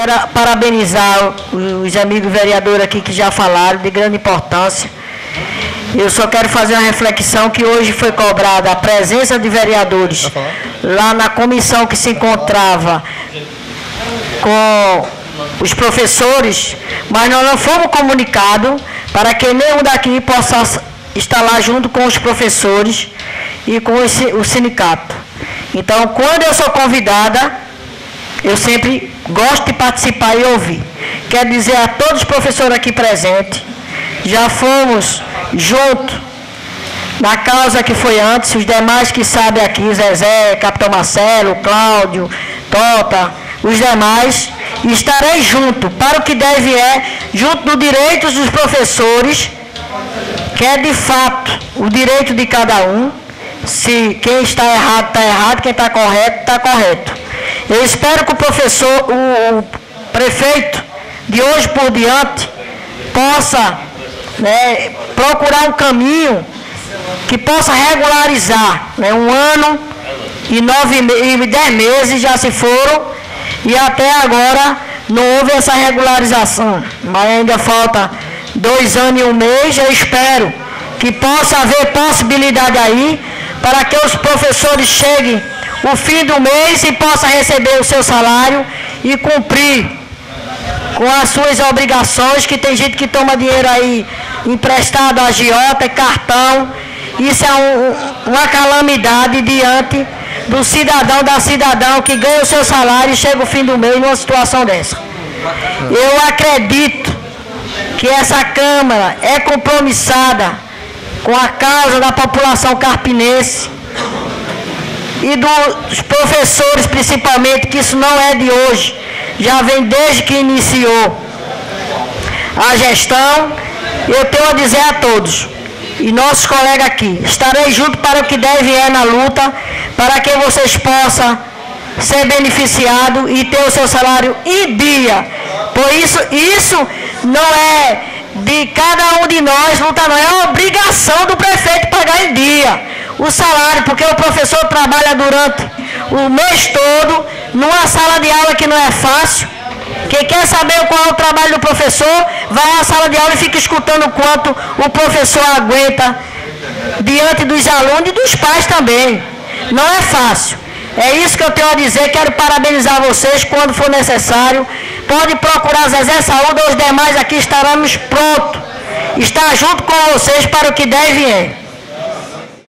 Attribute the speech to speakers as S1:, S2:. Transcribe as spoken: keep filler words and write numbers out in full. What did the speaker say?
S1: quero parabenizar os amigos vereadores aqui que já falaram, de grande importância. Eu só quero fazer uma reflexão que hoje foi cobrada a presença de vereadores lá na comissão que se encontrava com os professores, mas nós não fomos comunicados para que nenhum daqui possa estar lá junto com os professores e com o sindicato. Então, quando eu sou convidada, eu sempre gosto de participar e ouvir. Quero dizer a todos os professores aqui presentes, já fomos juntos na causa que foi antes, os demais que sabem aqui, Zezé, Capitão Marcelo, Cláudio, Tota, os demais, estarei junto para o que deve é, junto dos direitos dos professores, que é de fato o direito de cada um. Se quem está errado, está errado, quem está correto, está correto. Eu espero que o professor, o, o prefeito, de hoje por diante, possa, né, procurar um caminho que possa regularizar, né, um ano e nove e dez meses já se foram e até agora não houve essa regularização, mas ainda falta dois anos e um mês. Eu espero que possa haver possibilidade aí para que os professores cheguem o fim do mês e possam receber o seu salário e cumprir com as suas obrigações, que tem gente que toma dinheiro aí emprestado a agiota, cartão. Isso é um, uma calamidade diante do cidadão, da cidadã que ganha o seu salário e chega o fim do mês numa situação dessa. Eu acredito que essa Câmara é compromissada com a causa da população carpinense e dos professores principalmente, que isso não é de hoje, já vem desde que iniciou a gestão. Eu tenho a dizer a todos, e nossos colegas aqui, estarei junto para o que deve é na luta, para que vocês possam ser beneficiados e ter o seu salário em dia. Por isso, isso não é de cada um de nós, luta não, é a obrigação do prefeito pagar em dia o salário, porque o professor trabalha durante o mês todo, numa sala de aula que não é fácil. Quem quer saber qual é o trabalho do professor, vai à sala de aula e fica escutando quanto o professor aguenta diante dos alunos e dos pais também. Não é fácil. É isso que eu tenho a dizer. Quero parabenizar vocês quando for necessário. Pode procurar Zezé Saúde ou os demais aqui, estaremos prontos. Estar junto com vocês para o que deve é.